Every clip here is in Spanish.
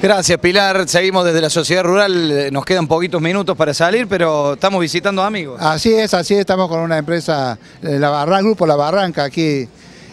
Gracias, Pilar. Seguimos desde la Sociedad Rural. Nos quedan poquitos minutos para salir, pero estamos visitando amigos. Así es, estamos con una empresa, Grupo La Barranca, aquí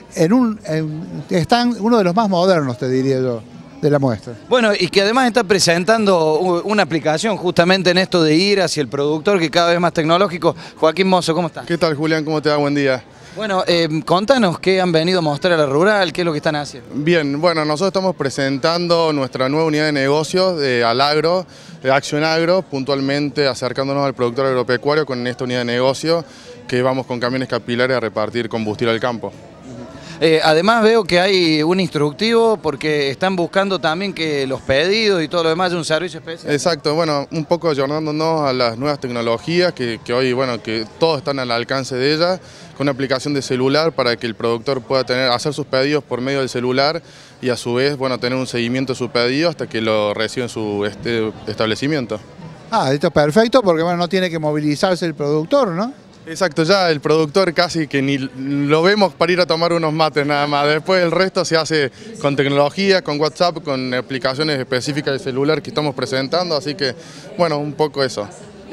están uno de los más modernos, te diría yo, de la muestra. Bueno, y que además está presentando una aplicación justamente en esto de ir hacia el productor, que cada vez es más tecnológico. Joaquín Mozo, ¿cómo estás? ¿Qué tal, Julián? ¿Cómo te va? Buen día. Bueno, contanos qué han venido a mostrar a la rural, qué es lo que están haciendo. Bien, bueno, nosotros estamos presentando nuestra nueva unidad de negocios de Alagro, de Acción Agro, puntualmente acercándonos al productor agropecuario con esta unidad de negocio que vamos con camiones capilares a repartir combustible al campo. Además veo que hay un instructivo porque están buscando también que los pedidos y todo lo demás haya un servicio especial. Exacto, bueno, un poco ayornándonos a las nuevas tecnologías que hoy, bueno, que todos están al alcance de ellas, con una aplicación de celular para que el productor pueda hacer sus pedidos por medio del celular y a su vez, bueno, tener un seguimiento de su pedido hasta que lo reciba en su establecimiento. Esto es perfecto porque bueno, no tiene que movilizarse el productor, ¿no? Exacto, ya el productor casi que ni lo vemos para ir a tomar unos mates nada más. Después el resto se hace con tecnología, con WhatsApp, con aplicaciones específicas de celular que estamos presentando, así que bueno, un poco eso.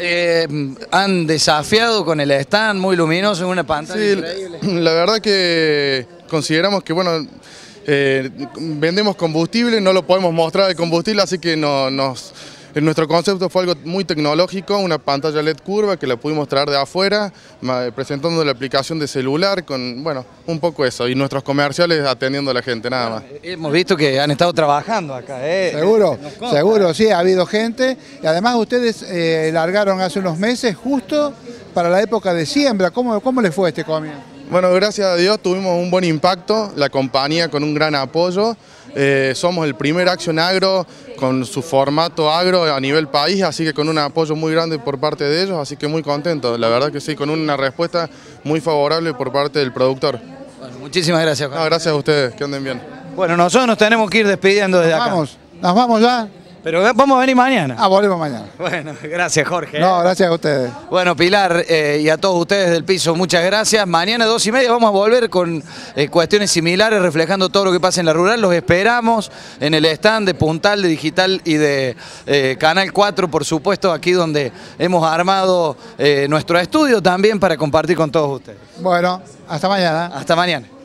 Han desafiado con el stand muy luminoso en una pantalla increíble. La verdad que consideramos que bueno, vendemos combustible, no lo podemos mostrar el combustible, así que nuestro concepto fue algo muy tecnológico, una pantalla LED curva que la pudimos traer de afuera, presentando la aplicación de celular, con bueno, un poco eso, y nuestros comerciales atendiendo a la gente, nada más. Hemos visto que han estado trabajando acá, Seguro, sí, ha habido gente, y además ustedes largaron hace unos meses justo para la época de siembra. ¿Cómo les fue este comienzo? Bueno, gracias a Dios tuvimos un buen impacto, la compañía con un gran apoyo. Somos el primer Acción Agro con su formato agro a nivel país, así que con un apoyo muy grande por parte de ellos, así que muy contentos, la verdad que sí, con una respuesta muy favorable por parte del productor. Bueno, muchísimas gracias, Juan. No, gracias a ustedes, que anden bien. Bueno, nosotros nos tenemos que ir despidiendo desde acá. Nos vamos ya. Pero vamos a venir mañana. Volvemos mañana. Bueno, gracias, Jorge. No, gracias a ustedes. Bueno, Pilar, y a todos ustedes del piso, muchas gracias. Mañana 2:30 vamos a volver con cuestiones similares, reflejando todo lo que pasa en la rural. Los esperamos en el stand de Puntal, de Digital y de Canal 4, por supuesto, aquí donde hemos armado nuestro estudio también para compartir con todos ustedes. Bueno, hasta mañana. Hasta mañana.